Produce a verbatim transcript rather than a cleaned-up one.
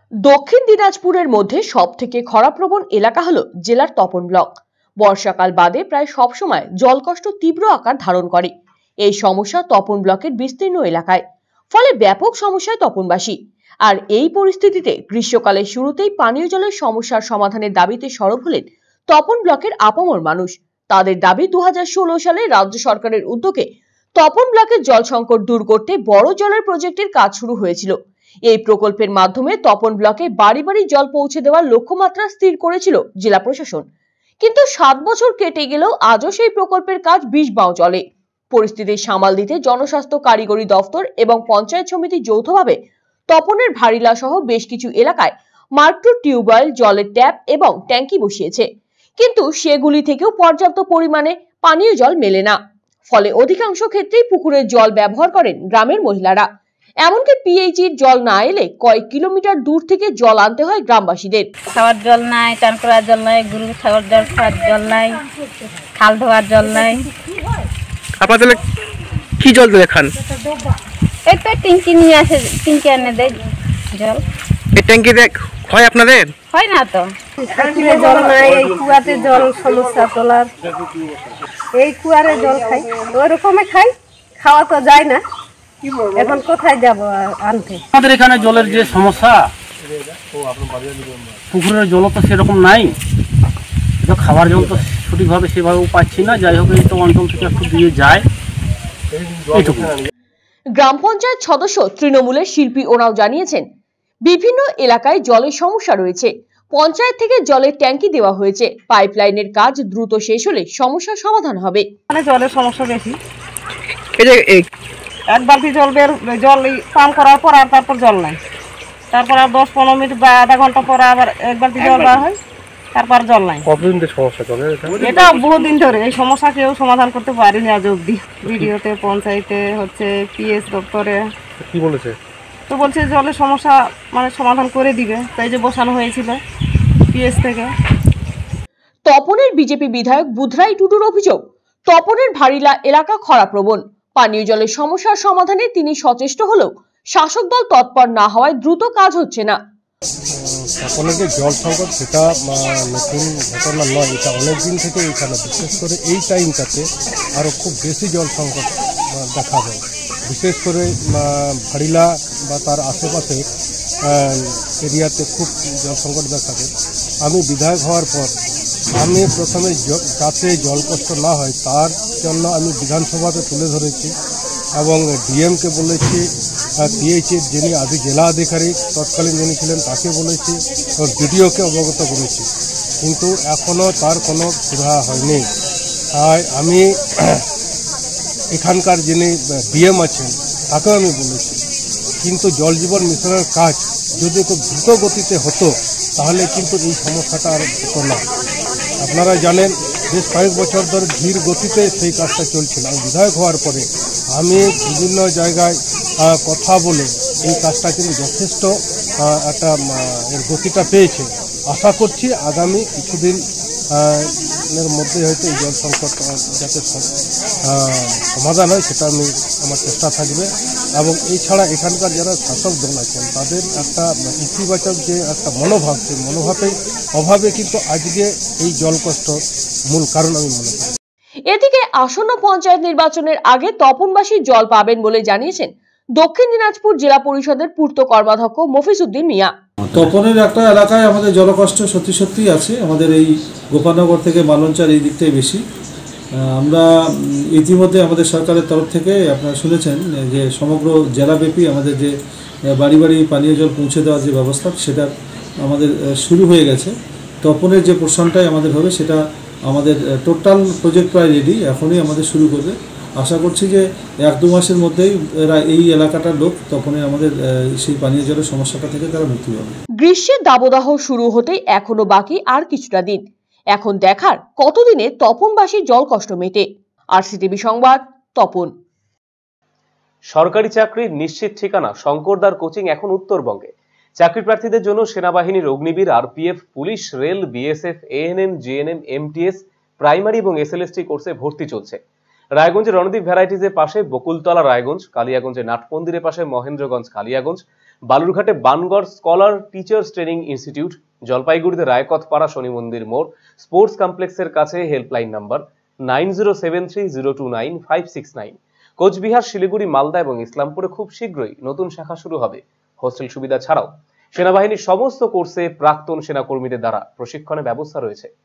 দক্ষিণ দিনাজপুরের মধ্যে সবথেকে খরাপ্রবণ এলাকা হলো জেলার তপন ব্লক। বর্ষাকাল বাদে প্রায় সবসময় জলকষ্ট তীব্র আকার ধারণ করে। এই সমস্যা তপন ব্লকের বিস্তীর্ণ এলাকায়, ফলে ব্যাপক সমস্যায় তপনবাসী। আর এই পরিস্থিতিতে গ্রীষ্মকালের শুরুতেই পানীয় জলের সমস্যার সমাধানের দাবিতে সরব হলেন তপন ব্লকের আপামর মানুষ। তাদের দাবি দু হাজার ষোলো সালে রাজ্য সরকারের উদ্যোগে তপন ব্লকের জল সংকট দূর করতে বড় জলের প্রজেক্টের কাজ শুরু হয়েছিল। এই প্রকল্পের মাধ্যমে তপন ব্লকে বাড়ি বাড়ি জল পৌঁছে দেওয়ার লক্ষ্যমাত্রা স্থির করেছিল জেলা প্রশাসন। কিন্তু সাত বছর কেটে গেলেও আজও সেই প্রকল্পের কাজ বিষ বাও চলে। পরিস্থিতি সামাল দিতে জনস্বাস্থ্য কারিগরি দফতর এবং পঞ্চায়েত সমিতি যৌথভাবে তপনের ভারিলা সহ বেশ কিছু এলাকায় মার্ক টু টিউবওয়েল, জলের ট্যাপ এবং ট্যাঙ্কি বসিয়েছে, কিন্তু সেগুলি থেকেও পর্যাপ্ত পরিমাণে পানীয় জল মেলে না। ফলে অধিকাংশ ক্ষেত্রেই পুকুরের জল ব্যবহার করেন গ্রামের মহিলারা। এমনকি পিএইচির জল না এলে কয়েক কিলোমিটার দূর থেকে জল আনতে হয় গ্রামবাসীদের। খাওয়ার জল নাই, চান করার জল নাই, গরু খাওয়ার জল খাওয়ার জল নাই, খাল ধোয়ার জল নাই। আপনাদের কি জল দিয়ে খান? এই তো ট্যাঙ্কি নিয়ে আসে, ট্যাঙ্কি এনে দেয় জল। এই ট্যাঙ্কি দেখ হয় আপনাদের? হয় না তো, ট্যাঙ্কিতে জল নাই, এই কুয়াতে জল সমস্যা তোলার, এই কুয়ারে জল খাই, ওই রকমে খাই, খাওয়া তো যায় না, এখন কোথায় যাব আনতে? আমাদের এখানে জলের যে সমস্যা, পুকুরের জল তো সেরকম নাই, খাবার জল তো সঠিকভাবে সেভাবেও পাচ্ছি না। যাই হোক, এই তো অঞ্চল থেকে একটু দিয়ে যায় এইটুকু। গ্রাম পঞ্চায়েত সদস্য তৃণমূলের শিল্পী ওরাও জানিয়েছেন, বিভিন্ন এলাকায় জলের সমস্যা রয়েছে। পঞ্চায়েত থেকে জলের ট্যাঙ্কি দেওয়া হয়েছে, পাইপলাইনের কাজ দ্রুত শেষ হলে সমস্যার সমাধান হবে। মানে জলের সমস্যা বেশি, এই যে এক বালতি জল বের জল পান করার পর আর তারপর জল নাই, তারপর আর দশ পনেরো মিনিট বা আধা ঘন্টা পর আবার এক বালতি জল বার হয়, তারপর জল নাই। কতদিন ধরে সমস্যা চলে এটা? বহুদিন ধরে এই সমস্যা কেউ সমাধান করতে পারেনি আজ অব্দি। ভিডিওতে, পঞ্চায়েতে, হচ্ছে পিএস দপ্তরে কি বলেছে? তো বলছে জলের সমস্যা মানে সমাধান করে দিবে, তাই যে বসানো হয়েছিল পিএস থেকে। তপনের বিজেপি বিধায়ক বুধরাই টুডুর অভিযোগ, তপনের ভারিলা এলাকা খরাপ্রবণ। পানীয় জলের সমস্যার সমাধানে তিনি সচেষ্ট হলেও শাসক দল তৎপর না হওয়ায় দ্রুত কাজ হচ্ছে না। তপনের যে জল সংকট সেটা নতুন ঘটনা নয়, এটা অনেকদিন থেকে এখানে, বিশেষ করে এই টাইমটাতে আরও খুব বেশি জল সংকট দেখা যায়। বিশেষ করে ভারিলা বা তার আশেপাশে এরিয়াতে খুব জল সংকট দেখা যায়। আমি বিধায়ক হওয়ার পর আমি প্রথমে যাতে জল কষ্ট না হয় তার জন্য আমি বিধানসভাতে তুলে ধরেছি এবং ডিএমকে বলেছি, পিএইচের যিনি আদি জেলা আধিকারিক তৎকালীন যিনি ছিলেন তাকে বলেছি এবং বিডিওকে অবগত করেছি, কিন্তু এখনও তার কোনো সুরাহা হয়নি। তাই আমি এখানকার যিনি ডিএম আছেন তাকেও আমি বলেছি, কিন্তু জল জীবন মিশনের কাজ যদি খুব দ্রুত গতিতে হতো তাহলে কিন্তু এই সমস্যাটা আর হতো না। আপনারা জানেন বেশ কয়েক বছর ধরে ধীর গতিতে সেই কাজটা চলছিল। আমি বিধায়ক হওয়ার পরে আমি বিভিন্ন জায়গায় কথা বলে এই কাজটা কিন্তু যথেষ্ট একটা এর গতিটা পেয়েছে। আশা করছি আগামী কিছুদিন এর মধ্যে হয়তো এই জল সংকট যাতে সমাধান হয় সেটা আমি আমার চেষ্টা থাকবে। এবং এছাড়া এখানকার যারা শাসক দল আছেন তাদের একটা ইতিবাচক যে একটা মনোভাব, সেই মনোভাবের অভাবে কিন্তু আজকে এই জল কষ্ট মূল কারণ আমি মনে করি। এদিকে আসন্ন পঞ্চায়েত নির্বাচনের আগে তপনবাসী জল পাবেন বলে জানিয়েছেন দক্ষিণ দিনাজপুর জেলা পরিষদের পূর্ত কর্মাধ্যক্ষ মফিজউদ্দিন মিয়া। তপনের একটা এলাকায় আমাদের জলকষ্ট সত্যি সত্যি আছে। আমাদের এই গোপালনগর থেকে মালঞ্চার এই দিকটাই বেশি। আমরা ইতিমধ্যে আমাদের সরকারের তরফ থেকে আপনারা শুনেছেন যে সমগ্র জেলাব্যাপী আমাদের যে বাড়ি বাড়ি পানীয় জল পৌঁছে দেওয়ার যে ব্যবস্থা সেটা আমাদের শুরু হয়ে গেছে। তপনের যে পোর্শনটাই আমাদের হবে সেটা আমাদের টোটাল প্রজেক্ট প্রায় রেডি, এখনই আমাদের শুরু করবে। আশা করছি যে এক দু মাসের মধ্যেই এরা এই এলাকাটার লোক তপনে আমাদের সেই পানীয় জলের সমস্যাটা থেকে তারা মুক্তি পাবে। গ্রীষ্মের দাবদাহ শুরু হতেই এখনো বাকি আর কিছুটা দিন। এখন দেখার কতদিনে তপনবাসী জল কষ্ট মেটে। আরসিটিভি সংবাদ, তপন। সরকারি চাকরির নিশ্চিত ঠিকানা শঙ্করদার কোচিং এখন উত্তরবঙ্গে। চাকরি প্রার্থীদের জন্য সেনাবাহিনীর Agniveer, RPF, police, rail, BSF, ANM, GNM, MTS, primary এবং এসএলএসটি কোর্সে ভর্তি চলছে। রায়গঞ্জের রণদীপ ভ্যারাইটিজের পাশে বকুলতলা রায়গঞ্জ, কালিয়াগঞ্জে নাটমন্দিরের পাশে মহেন্দ্রগঞ্জ কালিয়াগঞ্জ, বালুরঘাটে Bangarh Scholar Teachers Training Institute, জলপাইগুড়িতে রায়কথপাড়া শনি মন্দির মোড়, স্পোর্টস কমপ্লেক্সের কাছে helpline number nine zero seven three zero two nine five six nine. Cooch Behar, Siliguri, Malda এবং ইসলামপুরে খুব শীঘ্রই নতুন শাখা শুরু হবে। হোস্টেল সুবিধা ছাড়াও সেনাবাহিনীর সমস্ত কোর্সে প্রাক্তন সেনাকর্মীদের দ্বারা প্রশিক্ষণের ব্যবস্থা রয়েছে।